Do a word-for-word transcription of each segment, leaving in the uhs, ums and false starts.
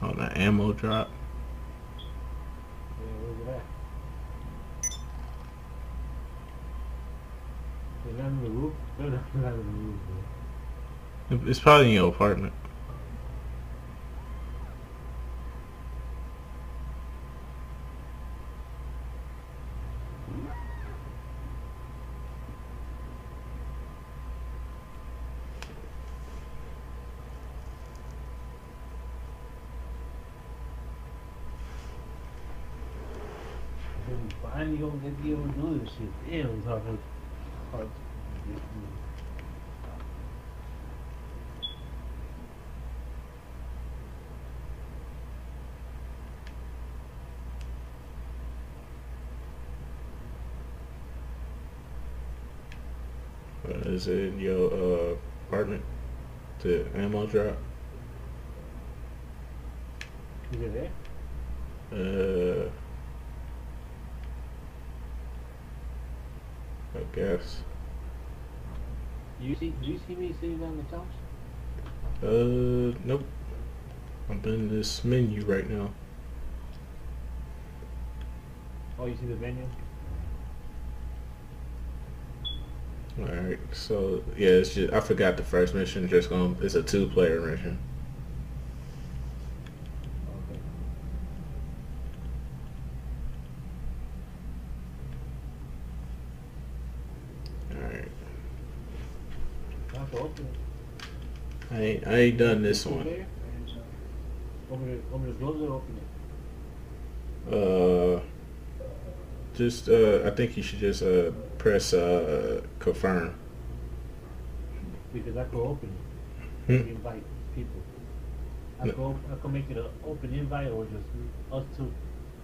On the ammo drop. Yeah, where's it at? They land on the roof? They're not on the roof, bro. It's probably in your apartment. Finally gonna get to be able to do this shit. Damn, it's hard to hard to get through. Uh, is it in your uh, apartment? The ammo drop? Is it there? Uh, I guess. Do you see do you see me sitting on the couch? Uh, nope. I'm in this menu right now. Oh, you see the venue? Alright, so yeah, it's just I forgot the first mission. Just going it's a two player mission. Okay. Alright. I have to open it. I ain't I ain't done this Open one. there? Open it open the close it or open it? Uh just uh I think you should just uh press uh confirm. Because I could open it. Hmm? Invite people. I No. could I could make it an open invite or just us two.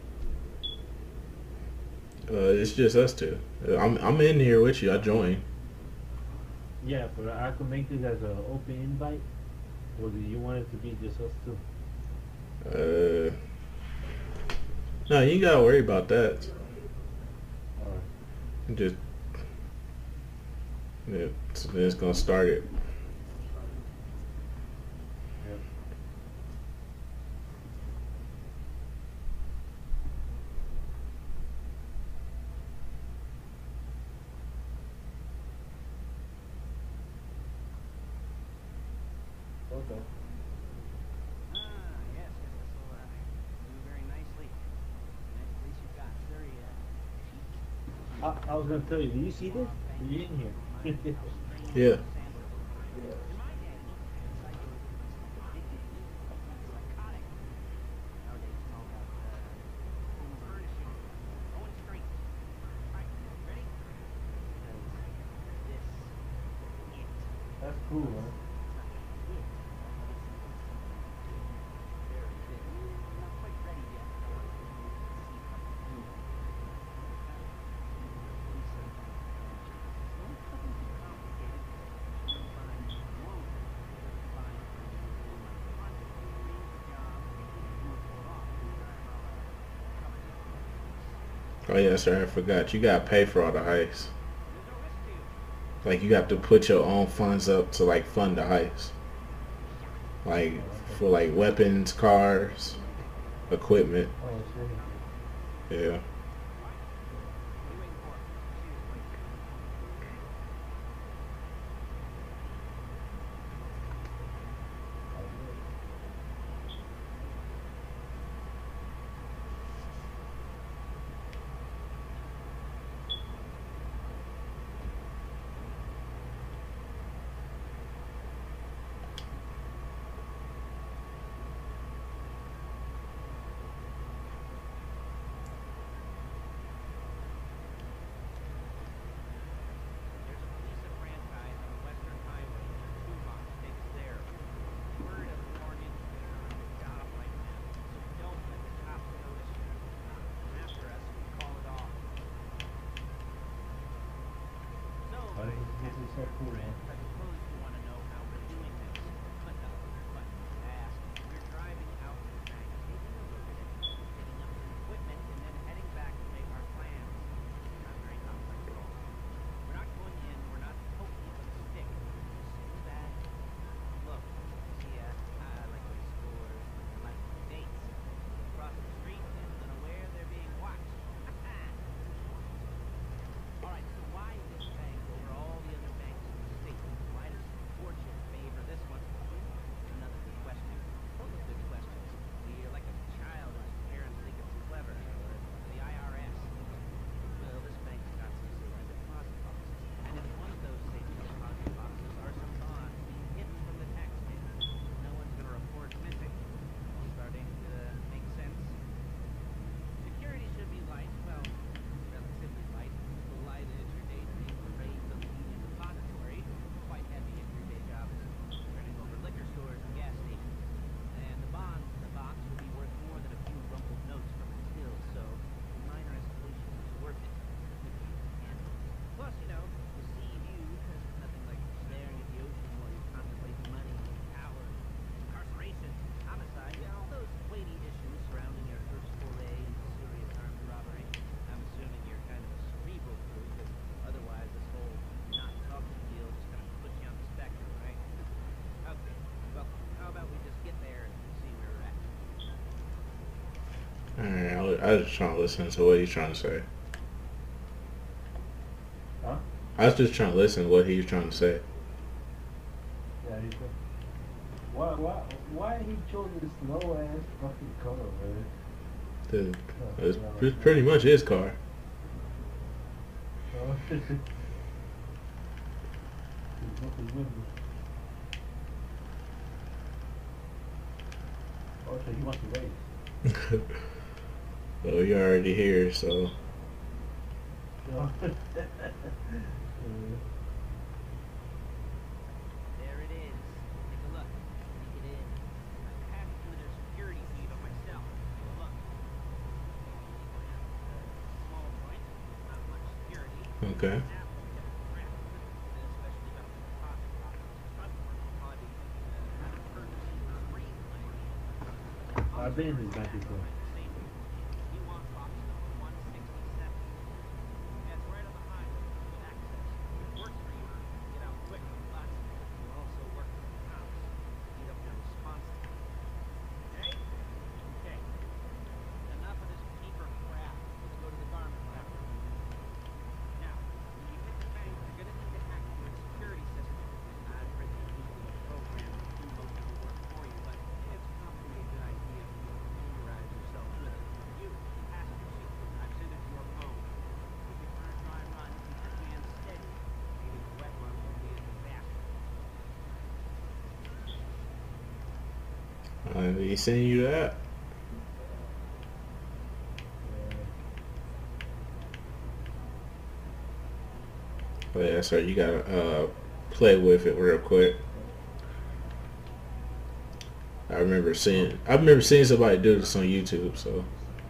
Uh it's just us two. Uh, I'm I'm in here with you. I joined. Yeah, but I could make this as an open invite, or do you want it to be just us two? Uh No, you ain't gotta worry about that. Alright. Just yeah, so then it's gonna start it. Yep. Okay. Ah, yes, yes, this will uh, do very nicely. Nice place you've got. Very uh, chic. I, I was gonna tell you, do you see this? You're in here. Yeah. In my day, psycho psychotic. Nowadays, it's all about uh, home furnishing, going straight. Right, ready? Because this, it, That's cool, man. it. Very big. I'm not quite ready yet. I want to see a couple things. Oh yeah, sir, I forgot. You gotta pay for all the heists. Like you have to put your own funds up to like fund the heist. Like for like weapons, cars, equipment. Oh, shit. Yeah. There's a Lisa franchise on the Western Highway near Toolbox. Take us there. Word of foreign infiltrator on your job right now. So don't let the cops notice you. Come after us, we call it off. So, Why I does this is so cool, man? suppose you want to know how we're doing this. But no, but to ask. We're driving out to the bank, taking a look at it, picking up some equipment, and then heading back to make our plans. Not very complex at all. We're not going in, we're not poking it with a stick. Just sit back. Look, see, uh, I like my scores. I like my I was just trying to listen to what he's trying to say. Huh? I was just trying to listen to what he was trying to say. Yeah, he said. Why, why, why he chose this slow ass fucking color, man? Dude, Oh, it's, yeah, it's pretty much his car. Oh. He's looking good. Oh, so he wants to race. Well, you're already here, so. Oh. Uh, There it is. Take a look. Sneak it in. I passed through their security feed on myself. Take a look. Small joint, not much security. Okay. Now, typical crap, especially about the deposit box. Front work will probably be uh, out of courtesy for screenplay. I've been in this bank before. You want box number one sixty-seven. That's right on the highway with access. Works for you. Get out quick, but you also work for the cops. Speed up their response time. Okay? Okay. Enough of this paper crap. Let's go to the garment lab. Now, when you hit the bank, you're gonna need to hack your security system. I've written using a program to do most of the work for you, but it's probably a good idea for you to familiarize yourself with it. You, passenger seat, I've sent it to your phone. If you for a dry run, keep your hands steady. Maybe the wet run will be a disaster. Uh, he sending you that? But yeah, so you gotta uh, play with it real quick. I remember seeing, I remember seeing somebody do this on YouTube. So,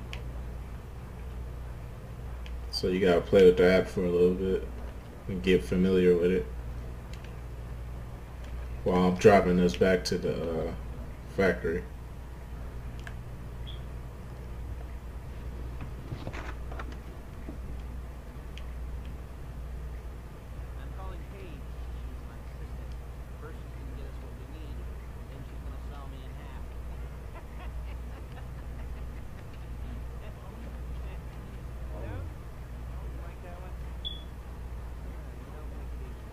so you gotta play with the app for a little bit and get familiar with it. While I'm dropping this back to the uh, factory. I'm calling Paige. She's my assistant. First she's gonna get us what we need, then she's gonna saw me in half. No? You like that one? You don't like it either.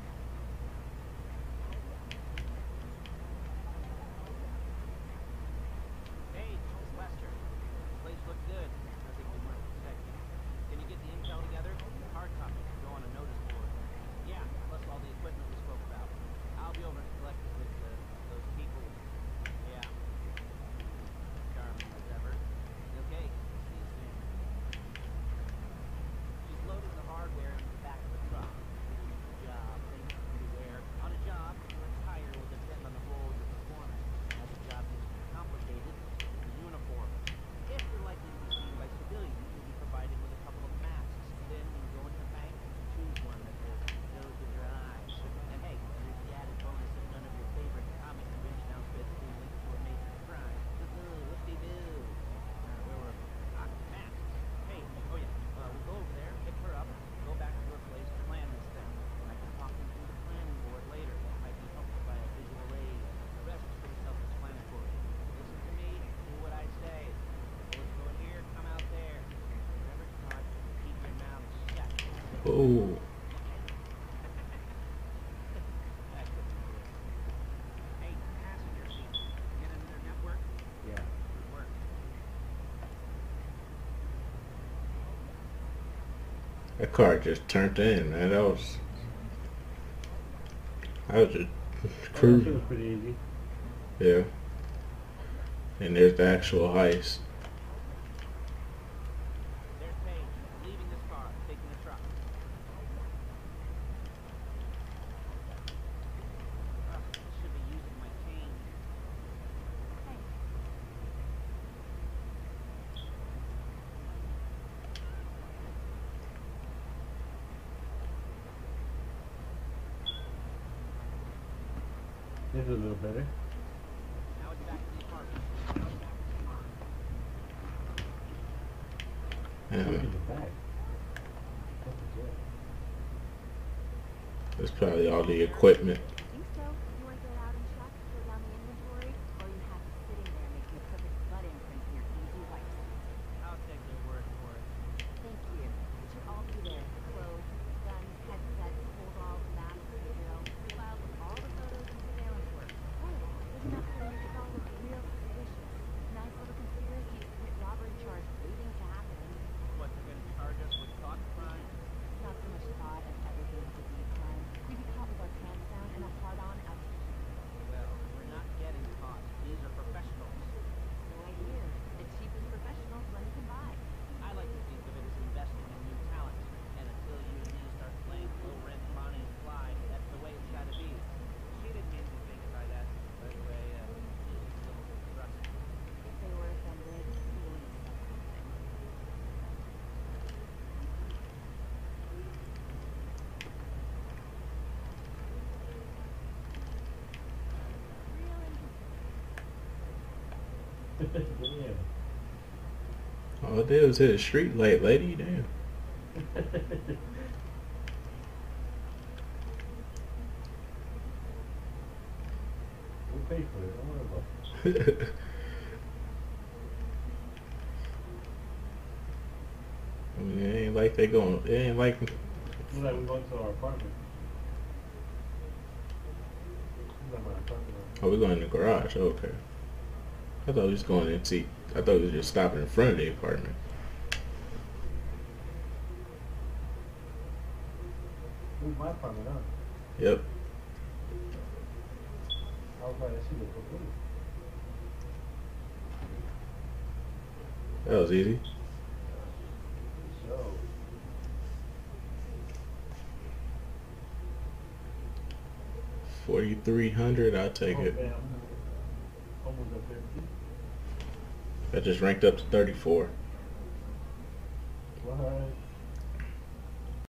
Paige, it's Lester. The place looked good. I think we weren't protected. Can you get the intel together? Hard copy should go on a notice board. Yeah, plus all the equipment we spoke about. I'll be over to collect it with uh, those people. Yeah. Charming as ever. Okay. See you soon. She's loading the hardware into the back of the truck. Job, things for you to wear. On a job, your attire will depend on the role you're performing. As the job gets more complicated, the uniform. If you're likely to be seen by civilians, you'll be provided with a couple of masks. Then, when you go into the bank, choose one that uh, goes with your eyes. And hey, there's the added bonus of none of your favorite comic convention outfits being linked to a major crime. Whoopsie-doo. Uh, where were we? Ah, masks. Hey, oh yeah, uh, we'll go over there, pick her up, go back to her place to plan this thing. I can talk them through the planning board later. That might be helpful by a visual aid. The rest is pretty self-explanatory. Listen to me, do what I say. Bullets go in here, come out there. Remember, Todd, keep your mouth shut. Oh, That could be good. Hey, passenger seat. Get into their network. yeah. Good work. that car just turned in, man. That was, I was just Oh, that shit cruising. was pretty easy. Yeah. And there's the actual heist. There's Paige, leaving this car, taking the truck. Ugh, I should be using my cane. This is a little better. Now it's back to the apartment. Look Yeah. at the back. What the fuck? That's probably all the equipment. I think so. You want to get out and check, throw down the inventory, or you have it sitting there making a perfect butt imprint in your easy wipes. I'll take their word Damn. All it did was hit a street light, lady. Damn. We'll pay for it. Don't worry about it. I mean, it ain't like they going. It ain't like. It's like we're going to our apartment. It's like my apartment. Oh, we're going in the garage. Oh, okay. I thought we was going in. See, I thought we was just stopping in front of the apartment. This is my apartment, huh? Yep. I was like, I see the police. That was easy. So, Forty-three hundred. I'll take oh, it. man, almost a fifty. I just ranked up to thirty-four.